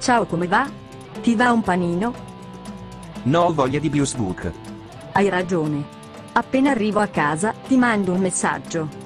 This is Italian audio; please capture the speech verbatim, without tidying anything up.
Ciao, come va? Ti va un panino? No, ho voglia di Biosbook. Hai ragione. Appena arrivo a casa, ti mando un messaggio.